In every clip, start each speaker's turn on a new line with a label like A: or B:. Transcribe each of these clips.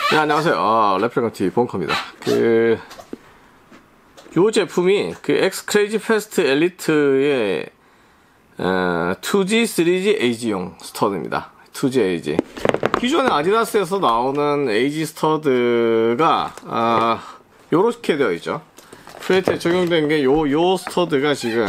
A: 네, 안녕하세요. 레플리컨TV 본커입니다. 요 제품이 X 크레이지 패스트 엘리트의 2G, 3G, AG용 스터드입니다. 2G, AG. 기존에 아디다스에서 나오는 AG 스터드가 요렇게 되어 있죠. 플레이트에 적용된 게 요 스터드가 지금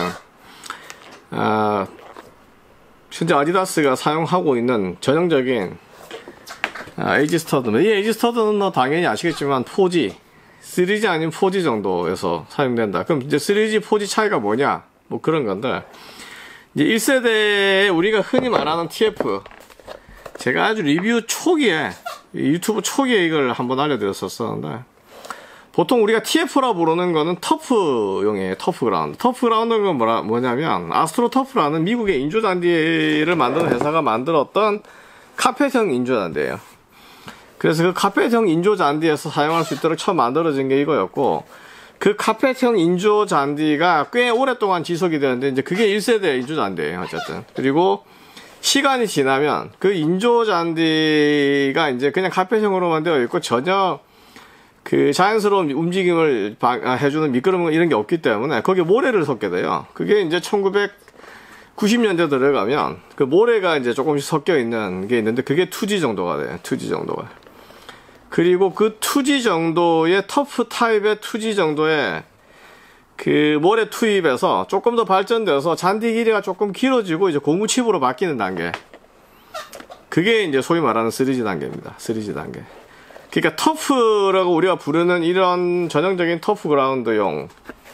A: 현재 아디다스가 사용하고 있는 전형적인 AG 스터드입니다. 이 AG 스터드는 뭐 당연히 아시겠지만 4G, 3G 아닌 4G 정도에서 사용된다. 그럼 이제 3G, 4G 차이가 뭐냐? 뭐 그런 건데, 이제 1세대에 우리가 흔히 말하는 TF, 제가 아주 리뷰 초기에, 유튜브 초기에 이걸 한번 알려드렸었는데, 보통 우리가 TF라 부르는 거는 터프용이에요. 터프 그라운드. 터프 그라운드는 뭐냐면, 아스트로 터프라는 미국의 인조잔디를 만드는 회사가 만들었던 카펫형 인조잔디예요. 그래서 그 카펫형 인조잔디에서 사용할 수 있도록 처음 만들어진 게 이거였고, 그 카펫형 인조잔디가 꽤 오랫동안 지속이 되는데, 이제 그게 1세대 인조잔디예요, 어쨌든. 그리고 시간이 지나면 그 인조잔디가 이제 그냥 카펫형으로만 되어 있고, 전혀 그 자연스러운 움직임을 해주는 미끄럼 이런 게 없기 때문에 거기에 모래를 섞게 돼요. 그게 이제 1990년대 들어가면 그 모래가 이제 조금씩 섞여 있는 게 있는데, 그게 2G 정도가 돼요. 2G 정도가. 그리고 그 2G 정도의 터프 타입의 2G 정도의 그 모래 투입에서 조금 더 발전돼서 잔디 길이가 조금 길어지고 이제 고무칩으로 바뀌는 단계. 그게 이제 소위 말하는 3G 단계입니다. 3G 단계. 그러니까 터프라고 우리가 부르는 이런 전형적인 터프 그라운드용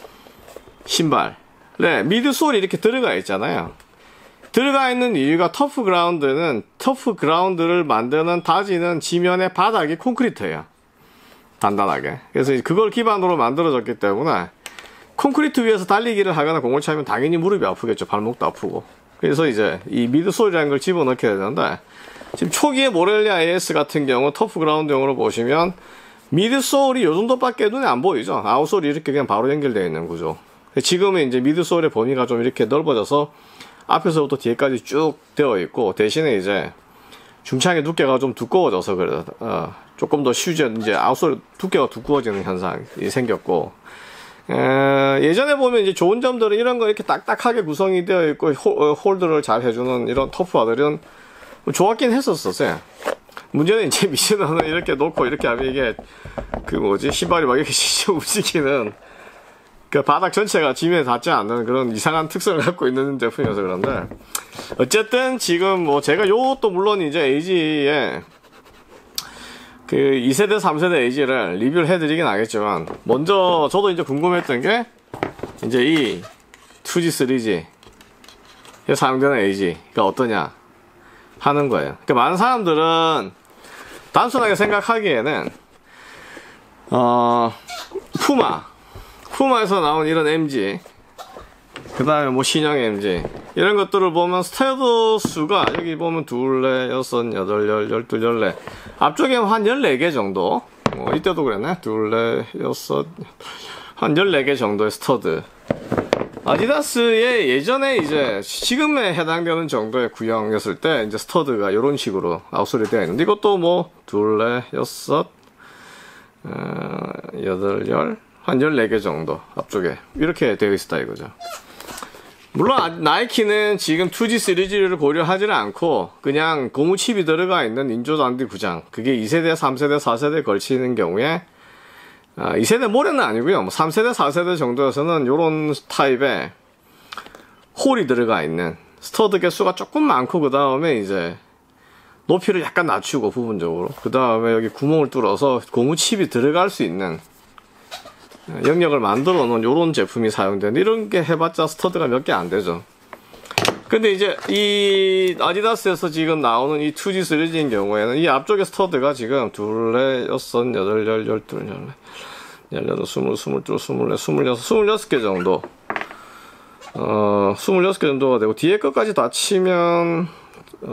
A: 신발에 미드솔이 이렇게 들어가 있잖아요. 들어가 있는 이유가 터프 그라운드를 만드는 다지는 지면의 바닥이 콘크리트예요. 단단하게. 그래서 그걸 기반으로 만들어졌기 때문에 콘크리트 위에서 달리기를 하거나 공을 차면 당연히 무릎이 아프겠죠. 발목도 아프고. 그래서 이제 이 미드솔이라는 걸 집어넣게 되는데, 지금 초기의 모렐리아 AS 같은 경우 터프 그라운드용으로 보시면 미드솔이 요 정도밖에 눈에 안 보이죠. 아웃솔이 이렇게 그냥 바로 연결되어 있는 구조. 지금은 이제 미드솔의 범위가 좀 이렇게 넓어져서 앞에서부터 뒤에까지 쭉 되어 있고, 대신에 이제 중창의 두께가 좀 두꺼워져서 그래 조금 더 휴지, 이제 아웃솔 두께가 두꺼워지는 현상이 생겼고, 예전에 보면 이제 좋은 점들은 이런 거 이렇게 딱딱하게 구성이 되어 있고 홀드를 잘 해주는 이런 터프화들은 좋았긴 했었어요. 문제는 이제 미션은 이렇게 놓고 이렇게 하면 이게 신발이 막 이렇게 움직이는 그 바닥 전체가 지면에 닿지 않는 그런 이상한 특성을 갖고 있는 제품이어서 그런데, 어쨌든 지금 뭐 제가 요것도 물론 이제 AG에 그 2세대, 3세대 AG를 리뷰를 해드리긴 하겠지만, 먼저 저도 이제 궁금했던 게 이제 이 2G, 3G에 사용되는 AG가 어떠냐 하는 거예요. 그러니까 많은 사람들은 단순하게 생각하기에는 푸마에서 나온 이런 MG, 그 다음에 뭐 신형 MG 이런 것들을 보면 스테어드 수가 여기 보면 2, 4, 6, 8, 10, 12, 14 앞쪽에 한 14개 정도, 이때도 그랬네. 2, 4, 6, 한 14개 정도의 스터드. 아디다스의 예전에 이제 지금에 해당되는 정도의 구형이었을 때 이제 스터드가 이런 식으로 아웃솔이 되어 있는데, 이것도 뭐 2, 4, 6, 8, 10, 한 14개 정도 앞쪽에 이렇게 되어 있었다 이거죠. 물론 나이키는 지금 2G, 3G를 고려하지는 않고 그냥 고무칩이 들어가 있는 인조잔디 구장, 그게 2세대, 3세대, 4세대에 걸치는 경우에 2세대 모래는 아니고요. 3세대, 4세대 정도에서는 이런 타입의 홀이 들어가 있는 스터드 개수가 조금 많고, 그 다음에 이제 높이를 약간 낮추고 부분적으로, 그 다음에 여기 구멍을 뚫어서 고무칩이 들어갈 수 있는 영역을 만들어 놓은 이런 제품이 사용되는데, 이런 게 해봤자 스터드가 몇 개 안 되죠. 근데 이제 이 아디다스에서 지금 나오는 이 2G, 3G인 경우에는 이 앞쪽에 스터드가 지금 2, 4, 6, 8, 10, 12, 18, 20, 22, 24, 26개 정도 26개 정도가 되고, 뒤에 것까지 다 치면 2,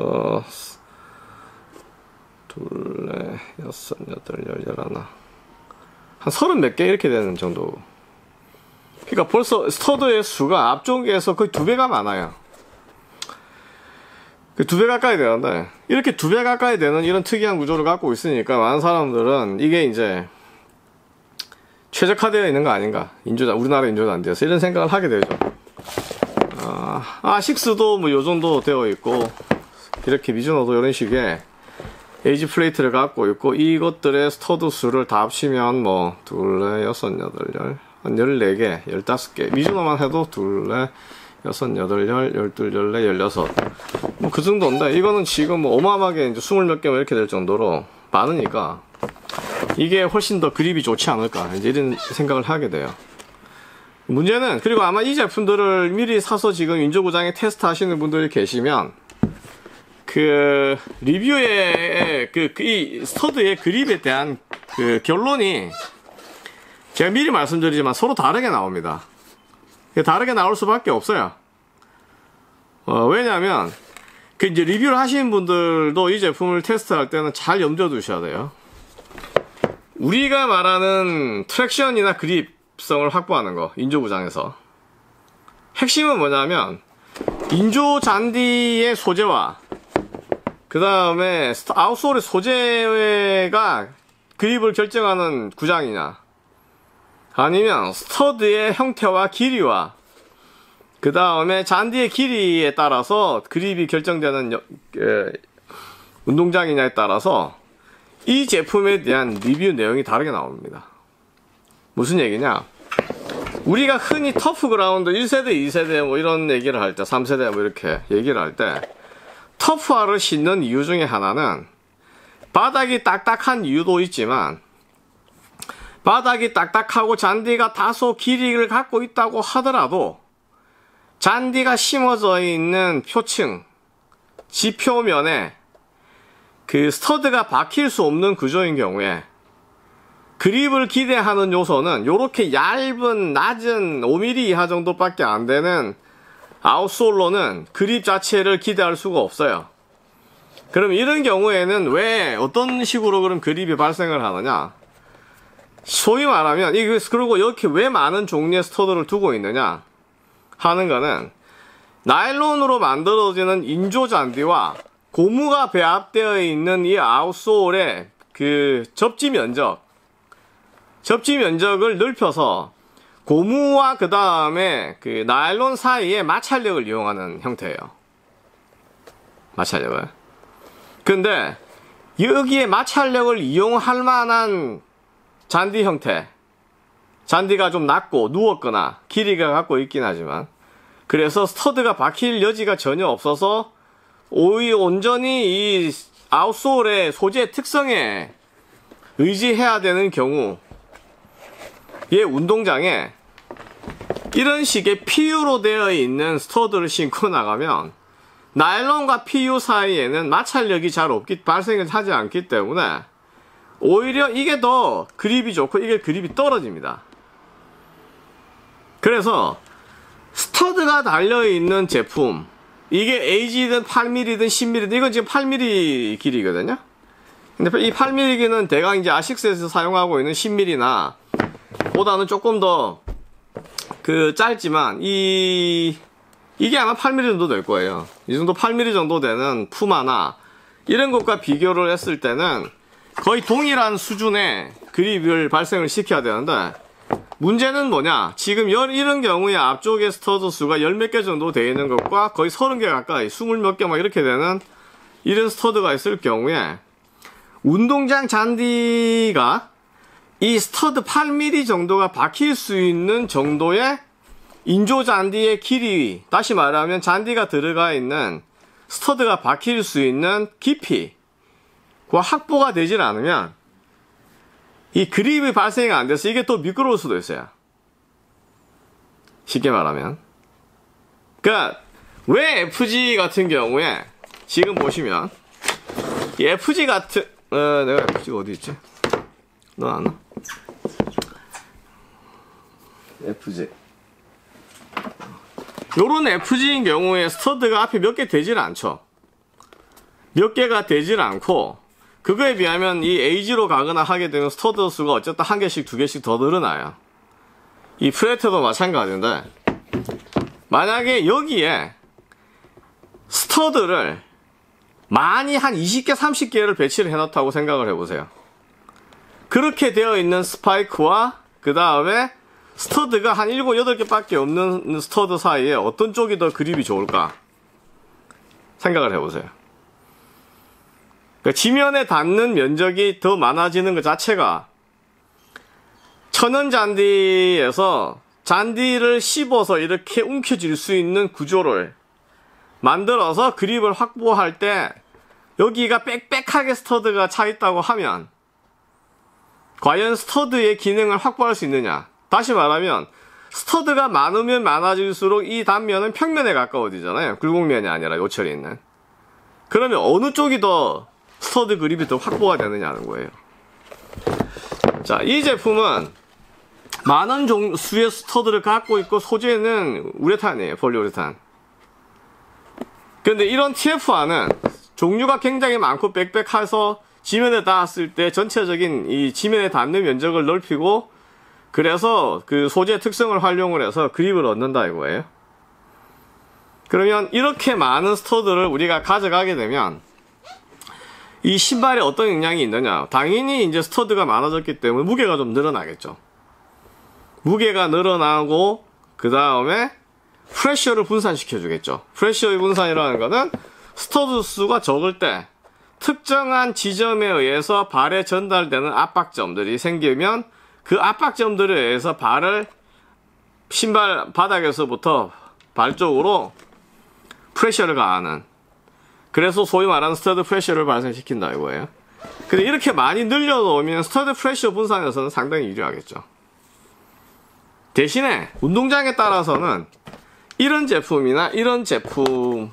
A: 4, 6, 8, 10, 11, 한 30몇 개 이렇게 되는 정도. 그러니까 벌써 스터드의 수가 앞쪽에서 거의 2배가 많아요. 그 2배 가까이 되는데, 이렇게 2배 가까이 되는 이런 특이한 구조를 갖고 있으니까 많은 사람들은 이게 이제 최적화되어 있는 거 아닌가, 우리나라 인조잔디에서 이런 생각을 하게 되죠. 아식스도 뭐 요정도 되어 있고, 이렇게 미즈노도 이런 식의 에이지 플레이트를 갖고 있고, 이것들의 스터드 수를 다 합치면 뭐 2, 4, 6, 8, 10, 한 14개, 15개, 미즈노만 해도 2, 4, 6, 8, 10, 12, 14, 16 뭐 그 정도인데, 이거는 지금 뭐 어마어마하게 이제 20 몇 개만 이렇게 될 정도로 많으니까 이게 훨씬 더 그립이 좋지 않을까, 이제 이런 생각을 하게 돼요. 문제는, 그리고 아마 이 제품들을 미리 사서 지금 인조구장에 테스트 하시는 분들이 계시면, 그 리뷰의 이 스터드의 그립에 대한 그 결론이 제가 미리 말씀드리지만 서로 다르게 나옵니다. 다르게 나올 수밖에 없어요. 왜냐하면 그 이제 리뷰를 하시는 분들도 이 제품을 테스트할 때는 잘 염두에 두셔야 돼요. 우리가 말하는 트랙션이나 그립성을 확보하는 거, 인조구장에서 핵심은 뭐냐면 인조 잔디의 소재와 그 다음에 아웃솔의 소재가 그립을 결정하는 구장이냐, 아니면 스터드의 형태와 길이와 그 다음에 잔디의 길이에 따라서 그립이 결정되는 운동장이냐에 따라서 이 제품에 대한 리뷰 내용이 다르게 나옵니다. 무슨 얘기냐, 우리가 흔히 터프 그라운드 1세대, 2세대 뭐 이런 얘기를 할 때, 3세대 뭐 이렇게 얘기를 할 때 터프화를 신는 이유 중에 하나는 바닥이 딱딱한 이유도 있지만, 바닥이 딱딱하고 잔디가 다소 길이를 갖고 있다고 하더라도 잔디가 심어져 있는 표층, 지표면에 그 스터드가 박힐 수 없는 구조인 경우에 그립을 기대하는 요소는 요렇게 얇은 낮은 5mm 이하 정도밖에 안 되는 아웃솔로는 그립 자체를 기대할 수가 없어요. 그럼 이런 경우에는 왜 어떤 식으로 그럼 그립이 발생을 하느냐, 소위 말하면 그리고 이렇게 왜 많은 종류의 스터드를 두고 있느냐 하는 거는, 나일론으로 만들어지는 인조 잔디와 고무가 배합되어 있는 이 아웃솔의 그 접지 면적을 넓혀서 고무와 그 다음에 그 나일론 사이에 마찰력을 이용하는 형태예요. 마찰력을. 근데 여기에 마찰력을 이용할 만한 잔디 형태, 잔디가 좀 낮고 누웠거나 길이가 갖고 있긴 하지만, 그래서 스터드가 박힐 여지가 전혀 없어서 온전히 이 아웃솔의 소재 특성에 의지해야 되는 경우에 운동장에 이런 식의 PU로 되어 있는 스터드를 신고 나가면 나일론과 PU 사이에는 마찰력이 잘 발생을 하지 않기 때문에 오히려 이게 더 그립이 좋고 이게 그립이 떨어집니다. 그래서 스터드가 달려있는 제품, 이게 AG든 8mm든 10mm든, 이건 지금 8mm 길이거든요. 근데 이 8mm기는 대강 이제 아식스에서 사용하고 있는 10mm나 보다는 조금 더 짧지만, 이게 아마 8mm 정도 될 거예요. 이 정도 8mm 정도 되는 푸마나 이런 것과 비교를 했을 때는 거의 동일한 수준의 그립을 발생을 시켜야 되는데, 문제는 뭐냐, 지금 이런 경우에 앞쪽에 스터드 수가 10몇 개 정도 되어 있는 것과 거의 30개 가까이, 20 몇 개 막 이렇게 되는 이런 스터드가 있을 경우에 운동장 잔디가 이 스터드 8mm 정도가 박힐 수 있는 정도의 인조 잔디의 길이, 다시 말하면 잔디가 들어가 있는 스터드가 박힐 수 있는 깊이가 확보가 되질 않으면 이 그립이 발생이 안 돼서 이게 또 미끄러울 수도 있어요. 쉽게 말하면. 그러니까 왜 FG 같은 경우에 지금 보시면 이 FG 같은 내가 FG가 어디 있지? 너 아나? FG. 요런 FG인 경우에 스터드가 앞에 몇 개 되질 않죠. 몇 개가 되질 않고, 그거에 비하면 이 AG로 가거나 하게 되면 스터드 수가 어쨌든 한 개씩 두 개씩 더 늘어나요. 이 프레트도 마찬가지인데, 만약에 여기에 스터드를 많이 한 20개, 30개를 배치를 해놨다고 생각을 해보세요. 그렇게 되어 있는 스파이크와 그 다음에 스터드가 한 7, 8개밖에 없는 스터드 사이에 어떤 쪽이 더 그립이 좋을까? 생각을 해보세요. 그러니까 지면에 닿는 면적이 더 많아지는 것 자체가 천연 잔디에서 잔디를 씹어서 이렇게 움켜쥘 수 있는 구조를 만들어서 그립을 확보할 때 여기가 빽빽하게 스터드가 차 있다고 하면 과연 스터드의 기능을 확보할 수 있느냐? 다시 말하면 스터드가 많으면 많아질수록 이 단면은 평면에 가까워지잖아요. 굴곡면이 아니라 요철이 있는. 그러면 어느 쪽이 더 스터드 그립이 더 확보가 되느냐는 거예요. 자, 이 제품은 많은 수의 스터드를 갖고 있고 소재는 우레탄이에요. 폴리우레탄. 근데 이런 TFR은 종류가 굉장히 많고 빽빽해서 지면에 닿았을 때 전체적인 이 지면에 닿는 면적을 넓히고 그래서 그 소재 특성을 활용을 해서 그립을 얻는다 이거예요. 그러면 이렇게 많은 스터드를 우리가 가져가게 되면 이 신발에 어떤 영향이 있느냐? 당연히 이제 스터드가 많아졌기 때문에 무게가 좀 늘어나겠죠. 무게가 늘어나고 그 다음에 프레셔를 분산시켜 주겠죠. 프레셔의 분산이라는 거는 스터드 수가 적을 때 특정한 지점에 의해서 발에 전달되는 압박점들이 생기면 그 압박점들에 의해서 발을 신발 바닥에서부터 발 쪽으로 프레셔를 가하는, 그래서 소위 말하는 스터드 프레셔를 발생시킨다 이거예요. 근데 이렇게 많이 늘려놓으면 스터드 프레셔 분산에서는 상당히 유리하겠죠. 대신에 운동장에 따라서는 이런 제품이나 이런 제품이나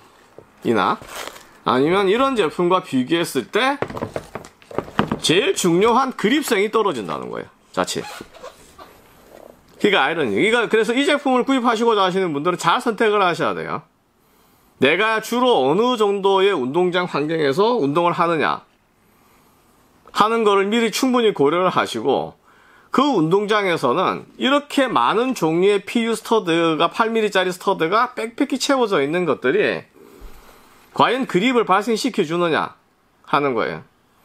A: 아니면 이런 제품과 비교했을 때 제일 중요한 그립성이 떨어진다는 거예요. 자칫. 그러니까 아이러니. 그래서 이 제품을 구입하시고자 하시는 분들은 잘 선택을 하셔야 돼요. 내가 주로 어느 정도의 운동장 환경에서 운동을 하느냐 하는 거를 미리 충분히 고려를 하시고, 그 운동장에서는 이렇게 많은 종류의 PU 스터드가 8mm짜리 스터드가 빽빽히 채워져 있는 것들이 과연 그립을 발생시켜 주느냐 하는 거예요.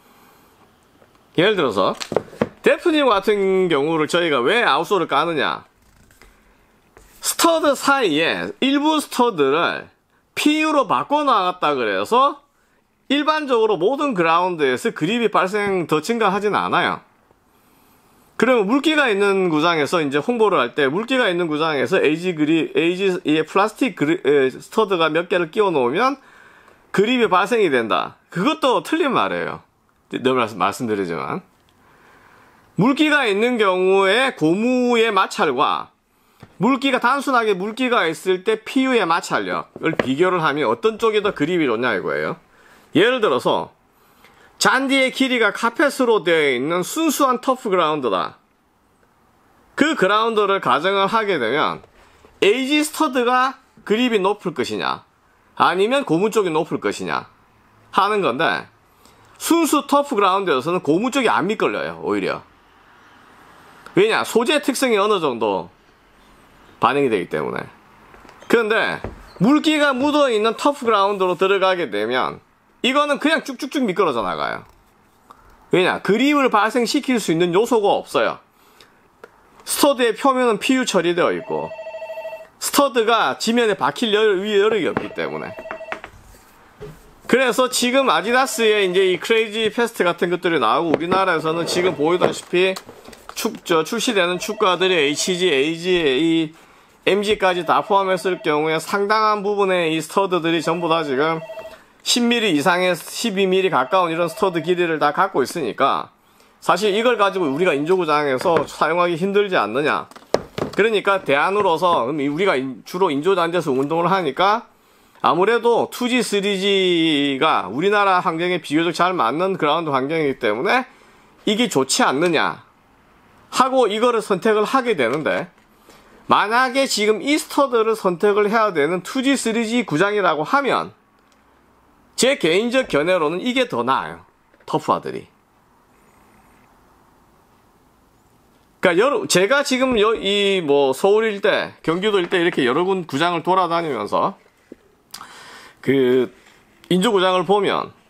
A: 예를 들어서 데프님 같은 경우를 저희가 왜 아웃솔을 까느냐, 스터드 사이에 일부 스터드를 PU로 바꿔나갔다 그래서 일반적으로 모든 그라운드에서 그립이 발생 더 증가하진 않아요. 그러면 물기가 있는 구장에서 이제 홍보를 할 때 물기가 있는 구장에서 에이지의 플라스틱 스터드가 몇 개를 끼워 놓으면 그립이 발생이 된다. 그것도 틀린 말이에요. 늘 말씀드리지만 물기가 있는 경우에 고무의 마찰과 단순하게 물기가 있을 때 PU의 마찰력을 비교를 하면 어떤 쪽이 더 그립이 좋냐 이거예요. 예를 들어서 잔디의 길이가 카펫으로 되어 있는 순수한 터프 그라운드다. 그 그라운드를 가정을 하게 되면 에이지 스터드가 그립이 높을 것이냐 아니면 고무 쪽이 높을 것이냐 하는 건데, 순수 터프 그라운드에서는 고무 쪽이 안 미끌려요. 오히려. 왜냐? 소재 특성이 어느 정도 반영이 되기 때문에. 그런데 물기가 묻어있는 터프 그라운드로 들어가게 되면 이거는 그냥 쭉쭉쭉 미끄러져 나가요. 왜냐? 그립을 발생시킬 수 있는 요소가 없어요. 스터드의 표면은 PU 처리되어 있고 스터드가 지면에 박힐 여력이 없기 때문에. 그래서 지금 아디다스의 이제 이 크레이지 패스트 같은 것들이 나오고 우리나라에서는 지금 보이다시피 출시되는 축구화들이 HG, AG, MG까지 다 포함했을 경우에 상당한 부분의 이 스터드들이 전부 다 지금 10mm 이상의 12mm 가까운 이런 스터드 길이를 다 갖고 있으니까 사실 이걸 가지고 우리가 인조구장에서 사용하기 힘들지 않느냐. 그러니까 대안으로서 우리가 주로 인조잔디에서 운동을 하니까 아무래도 2G, 3G가 우리나라 환경에 비교적 잘 맞는 그라운드 환경이기 때문에 이게 좋지 않느냐 하고 이거를 선택을 하게 되는데, 만약에 지금 이 스터드를 선택을 해야 되는 2G, 3G 구장이라고 하면 제 개인적 견해로는 이게 더 나아요. 터프화들이. 그러니까 제가 지금 서울 일대, 경기도 일대 이렇게 여러 군 구장을 돌아다니면서 그 인조구장을 보면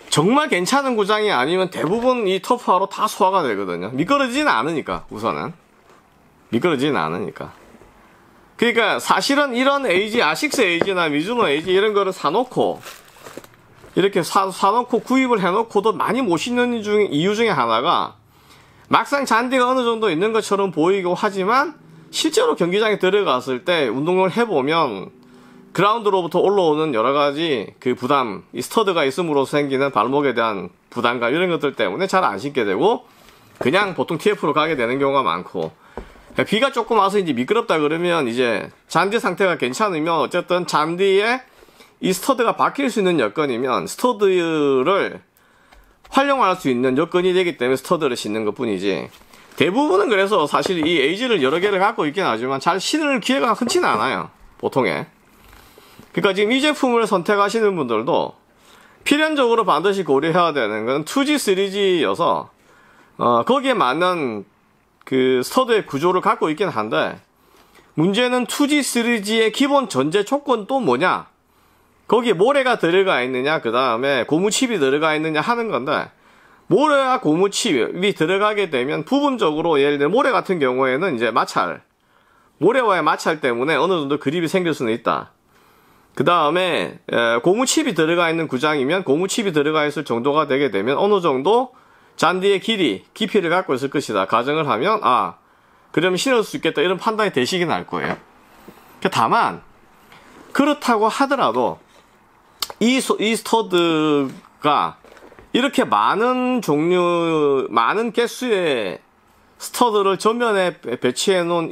A: 정말 괜찮은 구장이 아니면 대부분 이 터프화로 다 소화가 되거든요. 미끄러지지는 않으니까, 우선은. 미끄러지지는 않으니까. 그러니까 사실은 이런 에이지, 아식스 에이지나 미즈노 에이지 이런 거를 사놓고, 이렇게 사놓고 구입을 해놓고도 많이 못 신는 이유 중에 하나가, 막상 잔디가 어느 정도 있는 것처럼 보이고 하지만, 실제로 경기장에 들어갔을 때 운동을 해보면, 그라운드로부터 올라오는 여러 가지 그 부담, 이 스터드가 있음으로써 생기는 발목에 대한 부담감 이런 것들 때문에 잘 안 신게 되고 그냥 보통 TF로 가게 되는 경우가 많고, 비가 조금 와서 이제 미끄럽다 그러면 이제 잔디 상태가 괜찮으면 어쨌든 잔디에 이 스터드가 박힐 수 있는 여건이면 스터드를 활용할 수 있는 여건이 되기 때문에 스터드를 신는 것 뿐이지, 대부분은 그래서 사실 이 에이지를 여러 개를 갖고 있긴 하지만 잘 신을 기회가 흔치는 않아요, 보통에. 그러니까 지금 이 제품을 선택하시는 분들도 필연적으로 반드시 고려해야 되는 건 2G, 3G여서 거기에 맞는 그 스터드의 구조를 갖고 있긴 한데, 문제는 2G, 3G의 기본 전제 조건 또 뭐냐? 거기에 모래가 들어가 있느냐, 그 다음에 고무칩이 들어가 있느냐 하는 건데, 모래와 고무칩이 들어가게 되면 부분적으로 예를 들어 모래 같은 경우에는 이제 모래와의 마찰 때문에 어느 정도 그립이 생길 수는 있다. 그 다음에 고무칩이 들어가 있는 구장이면 고무칩이 들어가 있을 정도가 되게 되면 어느 정도 잔디의 깊이를 갖고 있을 것이다 가정을 하면, 그러면 신을 수 있겠다 이런 판단이 되시긴 할 거예요. 다만 그렇다고 하더라도 이 스터드가 이렇게 많은 개수의 스터드를 전면에 배치해 놓은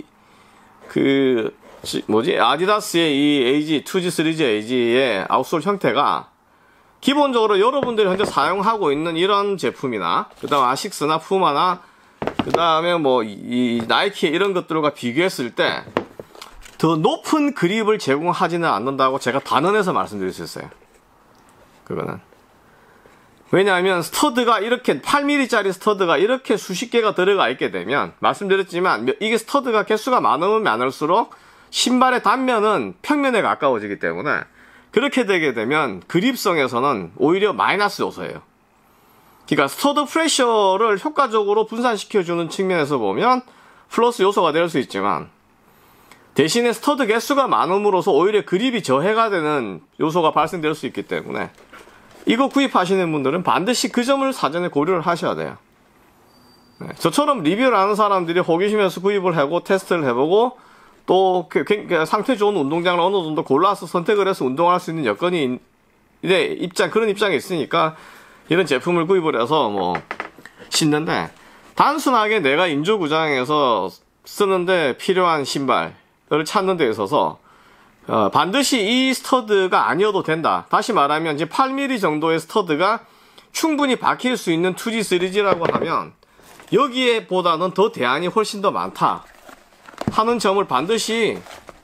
A: 아디다스의 이 에이지, 2G, 3G 에이지의 아웃솔 형태가 기본적으로 여러분들이 현재 사용하고 있는 이런 제품이나, 그 다음 아식스나 푸마나, 그 다음에 이 나이키 이런 것들과 비교했을 때 더 높은 그립을 제공하지는 않는다고 제가 단언해서 말씀드릴 수 있어요. 그거는. 왜냐하면 스터드가 이렇게 8mm짜리 스터드가 이렇게 수십 개가 들어가 있게 되면, 말씀드렸지만 이게 스터드가 개수가 많으면 많을수록 신발의 단면은 평면에 가까워지기 때문에 그렇게 되게 되면 그립성에서는 오히려 마이너스 요소예요. 그러니까 스터드 프레셔를 효과적으로 분산시켜주는 측면에서 보면 플러스 요소가 될 수 있지만, 대신에 스터드 개수가 많음으로써 오히려 그립이 저해가 되는 요소가 발생될 수 있기 때문에 이거 구입하시는 분들은 반드시 그 점을 사전에 고려를 하셔야 돼요. 저처럼 리뷰를 하는 사람들이 호기심에서 구입을 하고 테스트를 해보고 또 상태 좋은 운동장을 어느 정도 골라서 선택을 해서 운동할 수 있는 여건이 그런 입장이 있으니까 이런 제품을 구입을 해서 신는데, 단순하게 내가 인조구장에서 쓰는데 필요한 신발을 찾는 데 있어서 반드시 이 스터드가 아니어도 된다. 다시 말하면 이제 8mm 정도의 스터드가 충분히 박힐 수 있는 2G, 3G라고 하면 여기에 보다는 더 대안이 훨씬 더 많다 하는 점을 반드시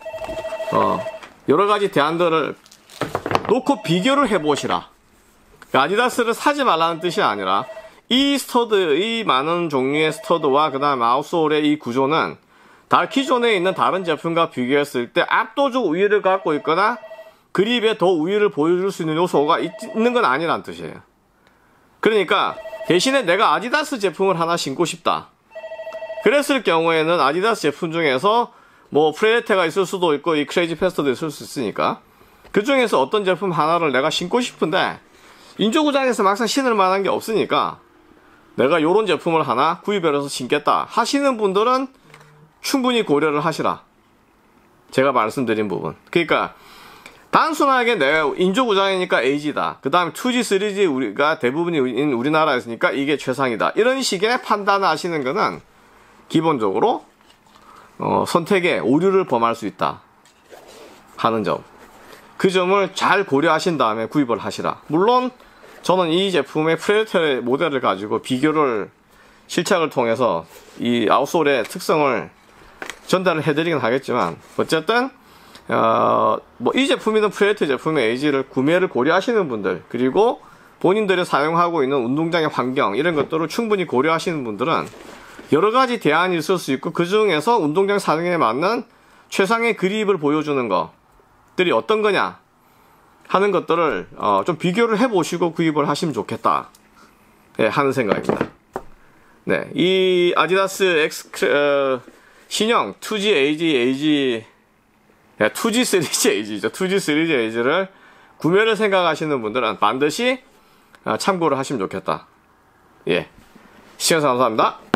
A: 여러 가지 대안들을 놓고 비교를 해보시라. 아디다스를 사지 말라는 뜻이 아니라 이 많은 종류의 스터드와 그 다음 아웃솔의 이 구조는 기존에 있는 다른 제품과 비교했을 때 압도적 우위를 갖고 있거나 그립에 더 우위를 보여줄 수 있는 요소가 있는 건 아니란 뜻이에요. 그러니까 대신에 내가 아디다스 제품을 하나 신고 싶다. 그랬을 경우에는 아디다스 제품 중에서 프레데테가 있을 수도 있고 이 크레이지 패스터도 있을 수 있으니까 그 중에서 어떤 제품 하나를 내가 신고 싶은데 인조구장에서 막상 신을 만한 게 없으니까 내가 요런 제품을 하나 구입해서 신겠다 하시는 분들은 충분히 고려를 하시라. 제가 말씀드린 부분. 그러니까 단순하게 내가 인조구장이니까 AG다. 그 다음에 2G, 3G 우리가 대부분이 우리나라에서니까 이게 최상이다. 이런 식의 판단을 하시는 거는 기본적으로 선택에 오류를 범할 수 있다 하는 점. 그 점을 잘 고려하신 다음에 구입을 하시라. 물론 저는 이 제품의 프레데터 모델을 가지고 비교를 실착을 통해서 이 아웃솔의 특성을 전달을 해드리긴 하겠지만, 어쨌든 이 제품이든 프레데터 제품의 에이지를 구매를 고려하시는 분들, 그리고 본인들이 사용하고 있는 운동장의 환경 이런 것들을 충분히 고려하시는 분들은 여러 가지 대안이 있을 수 있고, 그 중에서 운동장 사용에 맞는 최상의 그립을 보여주는 것들이 어떤 거냐 하는 것들을 좀 비교를 해보시고 구입을 하시면 좋겠다. 예, 하는 생각입니다. 네, 이 아디다스 신형 2G AG 2G 시리즈 AG죠. 2G 시리즈 AG를 구매를 생각하시는 분들은 반드시 참고를 하시면 좋겠다. 예, 시청해주셔서 감사합니다.